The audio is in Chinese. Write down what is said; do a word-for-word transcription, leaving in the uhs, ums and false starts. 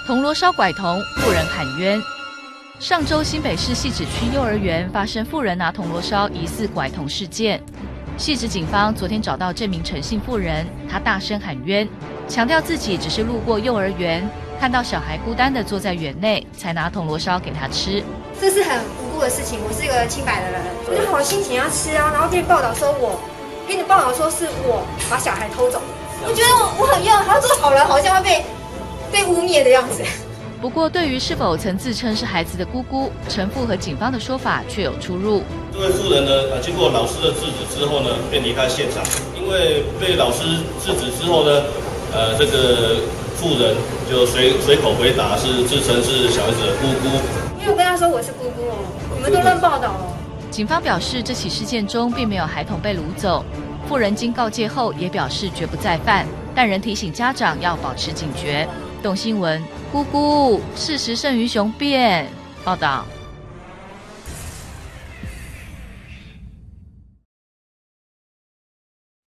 铜锣烧拐童，妇人喊冤。上周新北市汐止区幼儿园发生妇人拿铜锣烧疑似拐童事件。汐止警方昨天找到这名陈姓妇人，她大声喊冤，强调自己只是路过幼儿园，看到小孩孤单地坐在园内，才拿铜锣烧给他吃。 这是很无辜的事情，我是一个清白的人，我就好心情要吃啊，然后被报道说我，给你报道说是我把小孩偷走，我觉得我我很冤，好像这个好人好像会被被污蔑的样子。 不过，对于是否曾自称是孩子的姑姑，陈父和警方的说法却有出入。 这位妇人呢，呃，经过老师的制止之后呢，便离开现场。因为被老师制止之后呢，呃，这个妇人就随随口回答是自称是小孩子的姑姑。 因为我跟他说我是姑姑哦，你们都乱报道哦。 警方表示，这起事件中并没有孩童被掳走。妇人经告诫后也表示绝不再犯，但仍提醒家长要保持警觉。动新闻，姑姑，事实胜于雄辩。报道。